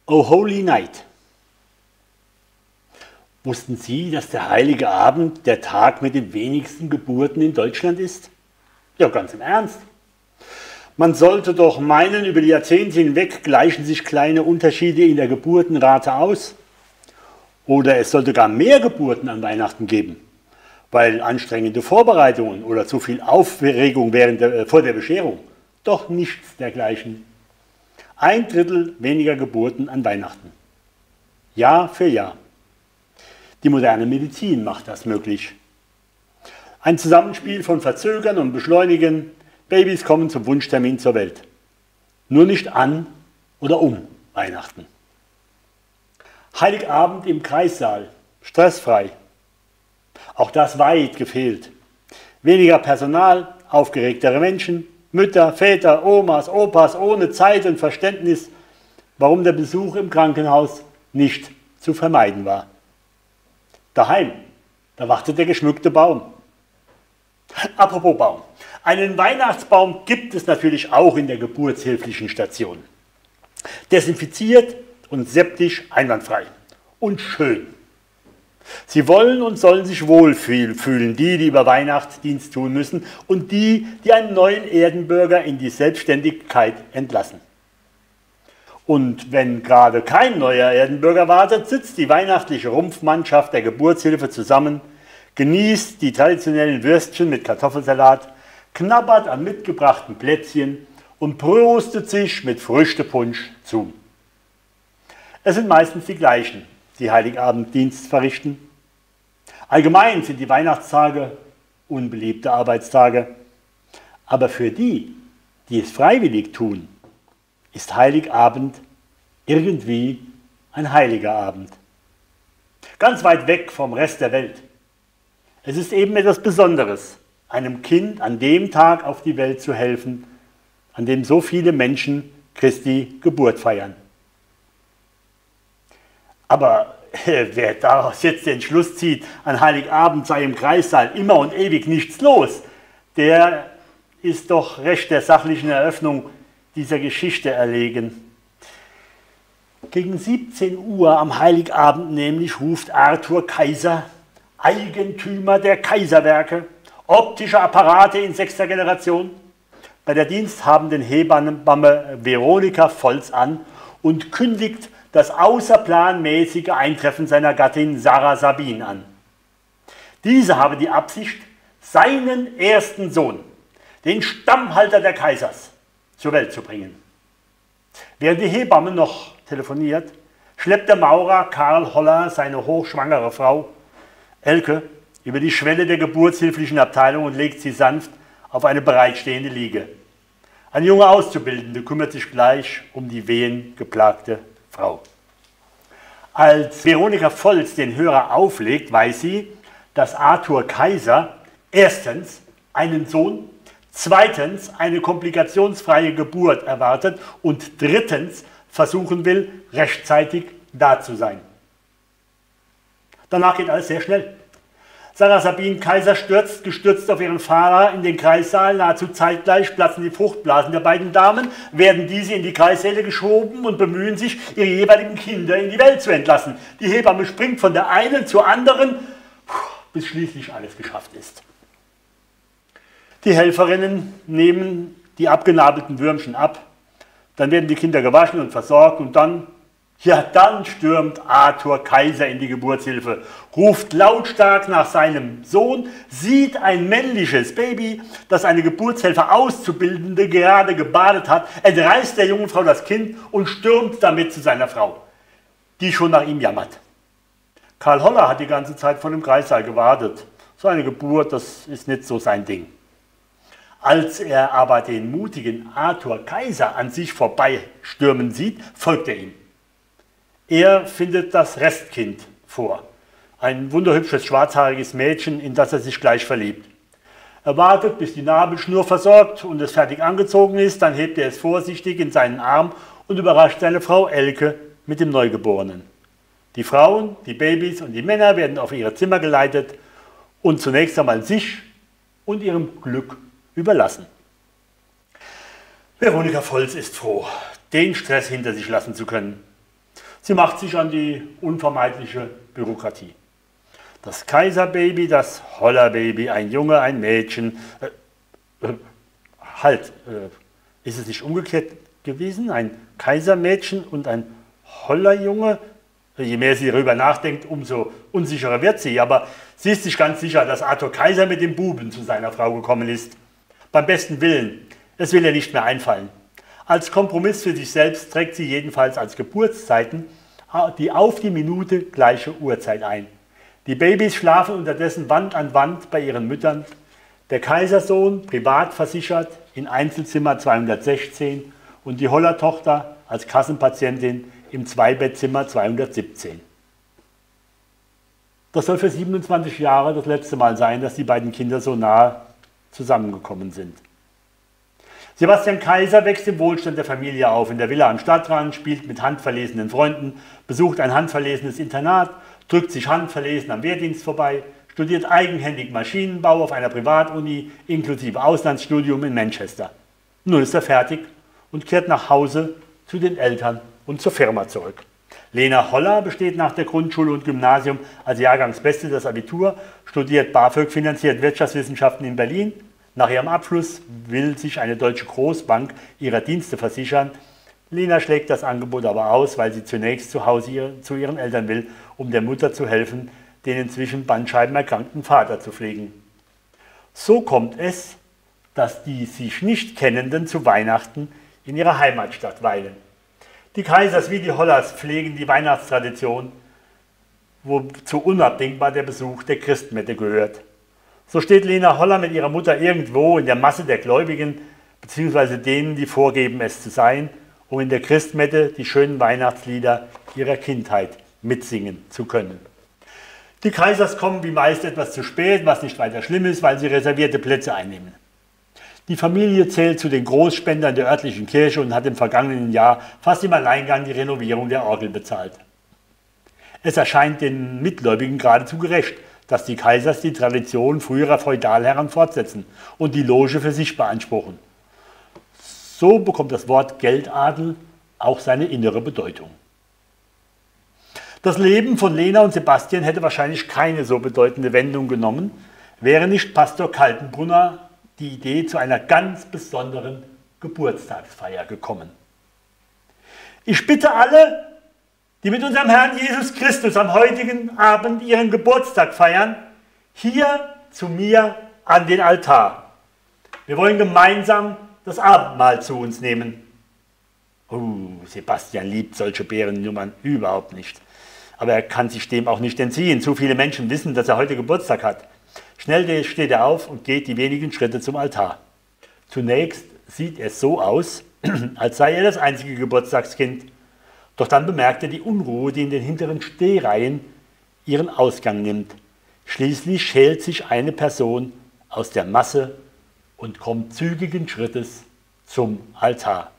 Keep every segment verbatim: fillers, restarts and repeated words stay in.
O Holy Night. Wussten Sie, dass der Heilige Abend der Tag mit den wenigsten Geburten in Deutschland ist? Ja, ganz im Ernst. Man sollte doch meinen, über die Jahrzehnte hinweg gleichen sich kleine Unterschiede in der Geburtenrate aus. Oder es sollte gar mehr Geburten an Weihnachten geben, weil anstrengende Vorbereitungen oder zu viel Aufregung während der, äh, vor der Bescherung. Doch nichts dergleichen. Ein Drittel weniger Geburten an Weihnachten. Jahr für Jahr. Die moderne Medizin macht das möglich. Ein Zusammenspiel von Verzögern und Beschleunigen. Babys kommen zum Wunschtermin zur Welt. Nur nicht an oder um Weihnachten. Heiligabend im Kreissaal. Stressfrei. Auch das weit gefehlt. Weniger Personal, aufgeregtere Menschen, Mütter, Väter, Omas, Opas ohne Zeit und Verständnis, warum der Besuch im Krankenhaus nicht zu vermeiden war. Daheim, da wartet der geschmückte Baum. Apropos Baum. Einen Weihnachtsbaum gibt es natürlich auch in der geburtshilflichen Station. Desinfiziert und septisch einwandfrei. Und schön. Sie wollen und sollen sich wohlfühlen, die, die über Weihnachtsdienst tun müssen und die, die einen neuen Erdenbürger in die Selbstständigkeit entlassen. Und wenn gerade kein neuer Erdenbürger wartet, sitzt die weihnachtliche Rumpfmannschaft der Geburtshilfe zusammen, genießt die traditionellen Würstchen mit Kartoffelsalat, knabbert an mitgebrachten Plätzchen und prostet sich mit Früchtepunsch zu. Es sind meistens die gleichen, die Heiligabenddienst verrichten. Allgemein sind die Weihnachtstage unbeliebte Arbeitstage. Aber für die, die es freiwillig tun, ist Heiligabend irgendwie ein heiliger Abend. Ganz weit weg vom Rest der Welt. Es ist eben etwas Besonderes, einem Kind an dem Tag auf die Welt zu helfen, an dem so viele Menschen Christi Geburt feiern. Aber äh, wer daraus jetzt den Schluss zieht, an Heiligabend sei im Kreissaal immer und ewig nichts los, der ist doch recht der sachlichen Eröffnung dieser Geschichte erlegen. Gegen siebzehn Uhr am Heiligabend nämlich ruft Arthur Kaiser, Eigentümer der Kaiserwerke, optische Apparate in sechster Generation, bei der diensthabenden Hebamme Veronika Volz an und kündigt das außerplanmäßige Eintreffen seiner Gattin Sarah Sabin an. Diese habe die Absicht, seinen ersten Sohn, den Stammhalter der Kaisers, zur Welt zu bringen. Während die Hebamme noch telefoniert, schleppt der Maurer Karl Holler seine hochschwangere Frau Elke über die Schwelle der geburtshilflichen Abteilung und legt sie sanft auf eine bereitstehende Liege. Eine junge Auszubildende kümmert sich gleich um die wehengeplagte Frau. Als Veronika Volz den Hörer auflegt, weiß sie, dass Arthur Kaiser erstens einen Sohn, zweitens eine komplikationsfreie Geburt erwartet und drittens versuchen will, rechtzeitig da zu sein. Danach geht alles sehr schnell. Sarah Sabin Kaiser stürzt, gestürzt auf ihren Fahrer in den Kreissaal. Nahezu zeitgleich platzen die Fruchtblasen der beiden Damen, werden diese in die Kreissäle geschoben und bemühen sich, ihre jeweiligen Kinder in die Welt zu entlassen. Die Hebamme springt von der einen zur anderen, bis schließlich alles geschafft ist. Die Helferinnen nehmen die abgenabelten Würmchen ab, dann werden die Kinder gewaschen und versorgt und dann, ja dann stürmt Arthur Kaiser in die Geburtshilfe, ruft lautstark nach seinem Sohn, sieht ein männliches Baby, das eine Geburtshelfer Auszubildende gerade gebadet hat, entreißt der jungen Frau das Kind und stürmt damit zu seiner Frau, die schon nach ihm jammert. Karl Holler hat die ganze Zeit vor dem Kreissaal gewartet. So eine Geburt, das ist nicht so sein Ding. Als er aber den mutigen Arthur Kaiser an sich vorbeistürmen sieht, folgt er ihm. Er findet das Restkind vor, ein wunderhübsches schwarzhaariges Mädchen, in das er sich gleich verliebt. Er wartet, bis die Nabelschnur versorgt und es fertig angezogen ist, dann hebt er es vorsichtig in seinen Arm und überrascht seine Frau Elke mit dem Neugeborenen. Die Frauen, die Babys und die Männer werden auf ihre Zimmer geleitet und zunächst einmal sich und ihrem Glück überlassen. Veronika Volz ist froh, den Stress hinter sich lassen zu können. Sie macht sich an die unvermeidliche Bürokratie. Das Kaiserbaby, das Hollerbaby, ein Junge, ein Mädchen. Äh, äh, halt, äh, ist es nicht umgekehrt gewesen? Ein Kaisermädchen und ein Hollerjunge? Je mehr sie darüber nachdenkt, umso unsicherer wird sie. Aber sie ist sich ganz sicher, dass Arthur Kaiser mit dem Buben zu seiner Frau gekommen ist. Beim besten Willen, es will ihr nicht mehr einfallen. Als Kompromiss für sich selbst trägt sie jedenfalls als Geburtszeiten die auf die Minute gleiche Uhrzeit ein. Die Babys schlafen unterdessen Wand an Wand bei ihren Müttern. Der Kaisersohn, privat versichert, in Einzelzimmer zweihundertsechzehn und die Holler-Tochter als Kassenpatientin im Zweibettzimmer zweihundertsiebzehn. Das soll für siebenundzwanzig Jahre das letzte Mal sein, dass die beiden Kinder so nah zusammengekommen sind. Sebastian Kaiser wächst im Wohlstand der Familie auf, in der Villa am Stadtrand, spielt mit handverlesenen Freunden, besucht ein handverlesenes Internat, drückt sich handverlesen am Wehrdienst vorbei, studiert eigenhändig Maschinenbau auf einer Privatuni inklusive Auslandsstudium in Manchester. Nun ist er fertig und kehrt nach Hause zu den Eltern und zur Firma zurück. Lena Holler besteht nach der Grundschule und Gymnasium als Jahrgangsbeste das Abitur, studiert BAföG finanziert Wirtschaftswissenschaften in Berlin. Nach ihrem Abschluss will sich eine deutsche Großbank ihrer Dienste versichern. Lena schlägt das Angebot aber aus, weil sie zunächst zu Hause zu ihren Eltern will, um der Mutter zu helfen, den inzwischen bandscheibenerkrankten Vater zu pflegen. So kommt es, dass die sich nicht Kennenden zu Weihnachten in ihrer Heimatstadt weilen. Die Kaisers wie die Hollers pflegen die Weihnachtstradition, wozu unabdingbar der Besuch der Christmette gehört. So steht Lena Holler mit ihrer Mutter irgendwo in der Masse der Gläubigen, beziehungsweise denen, die vorgeben, es zu sein, um in der Christmette die schönen Weihnachtslieder ihrer Kindheit mitsingen zu können. Die Kaisers kommen wie meist etwas zu spät, was nicht weiter schlimm ist, weil sie reservierte Plätze einnehmen. Die Familie zählt zu den Großspendern der örtlichen Kirche und hat im vergangenen Jahr fast im Alleingang die Renovierung der Orgel bezahlt. Es erscheint den Mitgläubigen geradezu gerecht, dass die Kaisers die Tradition früherer Feudalherren fortsetzen und die Loge für sich beanspruchen. So bekommt das Wort Geldadel auch seine innere Bedeutung. Das Leben von Lena und Sebastian hätte wahrscheinlich keine so bedeutende Wendung genommen, wäre nicht Pastor Kaltenbrunner die Idee zu einer ganz besonderen Geburtstagsfeier gekommen. Ich bitte alle, die mit unserem Herrn Jesus Christus am heutigen Abend ihren Geburtstag feiern, hier zu mir an den Altar. Wir wollen gemeinsam das Abendmahl zu uns nehmen. Oh, Sebastian liebt solche Bärennummern überhaupt nicht. Aber er kann sich dem auch nicht entziehen. Zu viele Menschen wissen, dass er heute Geburtstag hat. Schnell steht er auf und geht die wenigen Schritte zum Altar. Zunächst sieht es so aus, als sei er das einzige Geburtstagskind. Doch dann bemerkt er die Unruhe, die in den hinteren Stehreihen ihren Ausgang nimmt. Schließlich schält sich eine Person aus der Masse und kommt zügigen Schrittes zum Altar.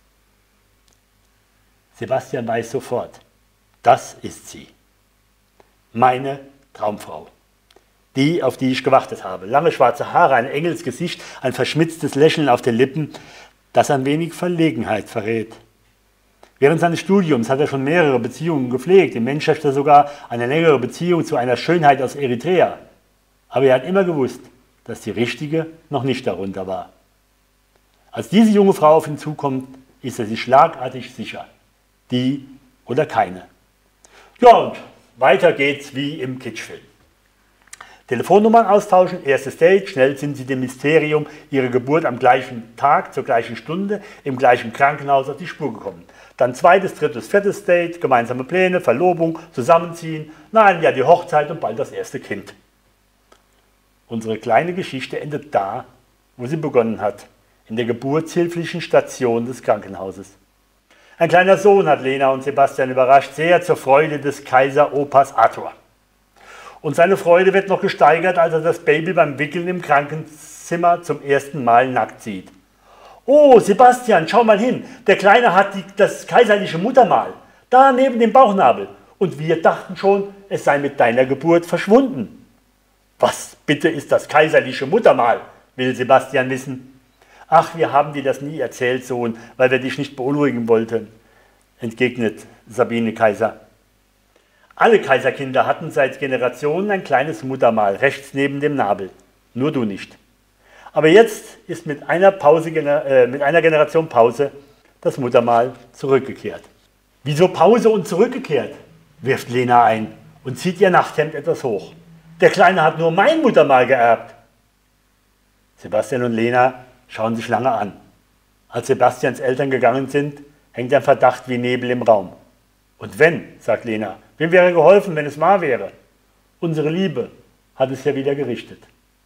Sebastian weiß sofort, das ist sie. Meine Traumfrau. Die, auf die ich gewartet habe. Lange schwarze Haare, ein Engelsgesicht, ein verschmitztes Lächeln auf den Lippen, das ein wenig Verlegenheit verrät. Während seines Studiums hat er schon mehrere Beziehungen gepflegt, in Manchester sogar eine längere Beziehung zu einer Schönheit aus Eritrea. Aber er hat immer gewusst, dass die richtige noch nicht darunter war. Als diese junge Frau auf ihn zukommt, ist er sich schlagartig sicher. Die oder keine. Ja, und weiter geht's wie im Kitschfilm. Telefonnummern austauschen, erstes Date, schnell sind sie dem Mysterium ihrer Geburt am gleichen Tag, zur gleichen Stunde, im gleichen Krankenhaus auf die Spur gekommen. Dann zweites, drittes, viertes Date, gemeinsame Pläne, Verlobung, Zusammenziehen, nach einem Jahr die Hochzeit und bald das erste Kind. Unsere kleine Geschichte endet da, wo sie begonnen hat, in der geburtshilflichen Station des Krankenhauses. Ein kleiner Sohn hat Lena und Sebastian überrascht, sehr zur Freude des Kaiseropas Arthur. Und seine Freude wird noch gesteigert, als er das Baby beim Wickeln im Krankenzimmer zum ersten Mal nackt sieht. Oh, Sebastian, schau mal hin, der Kleine hat die, das kaiserliche Muttermal, da neben dem Bauchnabel. Und wir dachten schon, es sei mit deiner Geburt verschwunden. Was bitte ist das kaiserliche Muttermal, will Sebastian wissen. Ach, wir haben dir das nie erzählt, Sohn, weil wir dich nicht beunruhigen wollten. entgegnet Sabine Kaiser. Alle Kaiserkinder hatten seit Generationen ein kleines Muttermal rechts neben dem Nabel, nur du nicht. Aber jetzt ist mit einer, Pause, äh, mit einer Generation Pause das Muttermal zurückgekehrt. Wieso Pause und zurückgekehrt? Wirft Lena ein und zieht ihr Nachthemd etwas hoch. Der Kleine hat nur mein Muttermal geerbt. Sebastian und Lena schauen sich lange an. Als Sebastians Eltern gegangen sind, hängt ein Verdacht wie Nebel im Raum. Und wenn, sagt Lena, wem wäre geholfen, wenn es wahr wäre? Unsere Liebe hat es ja wieder gerichtet.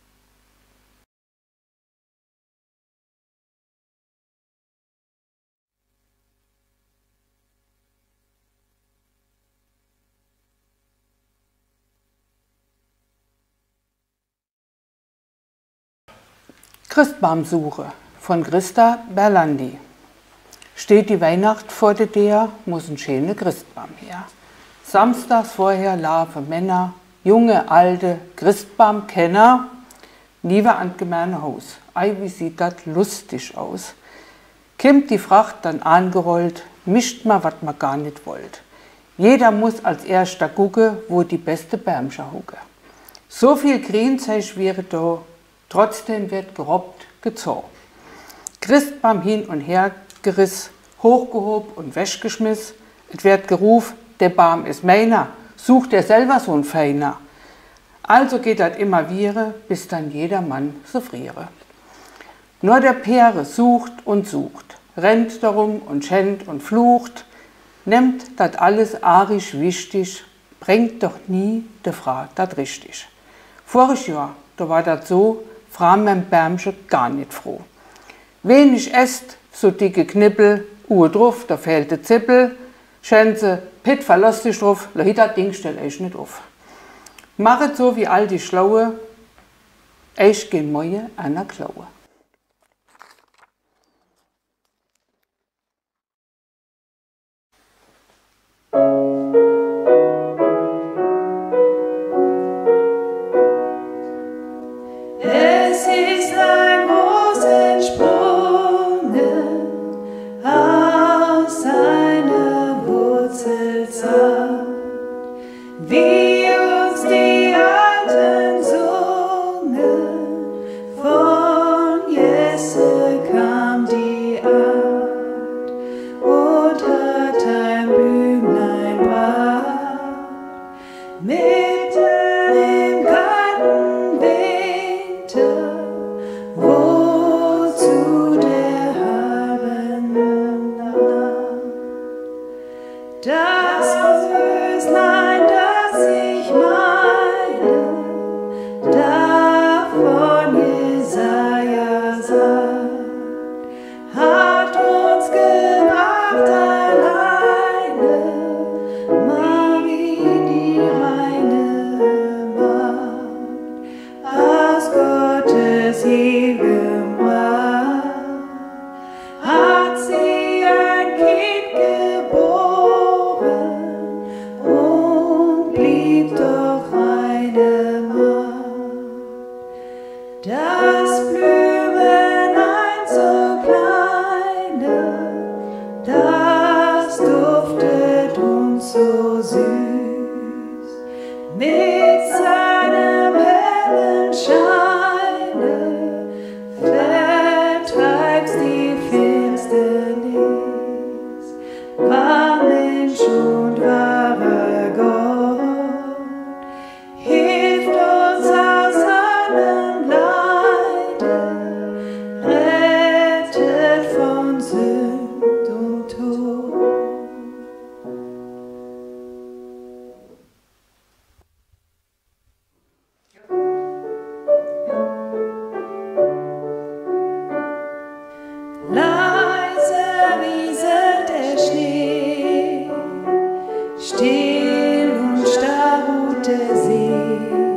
Christbaumsuche von Christa Berlandi. Steht die Weihnacht vor der Tür, muss ein schöner Christbaum her. Samstags vorher laufen Männer, junge, alte Christbaumkenner, lieber an gemeine Haus. Ei, wie sieht das lustig aus. Kommt die Fracht dann angerollt, mischt man, was man gar nicht wollt. Jeder muss als erster gucken, wo die beste Bäumsche hucke. So viel Grünzeug wäre da, trotzdem wird gerobbt, gezogen. Christbaum hin und her geriss, hochgehob und weggeschmiss. Es wird gerufen, der Baum ist meiner, sucht er selber so ein Feiner. Also geht das immer wieder, bis dann jeder Mann so friere. Nur der Pere sucht und sucht, rennt darum und schänd und flucht, nimmt das alles arisch wichtig, bringt doch nie der Frau das richtig. Voriges Jahr, da war das so, Frau mein Bärmchen gar nicht froh. Wenig esst, so dicke Knippel, Uhr drauf, da fehlt der Zippel, Schänze, Pitt, verlass dich drauf, lo das Ding stell ich nicht auf. Machet so wie all die Schlaue, ich geh moje einer Klaue. Still und starr ruht der See.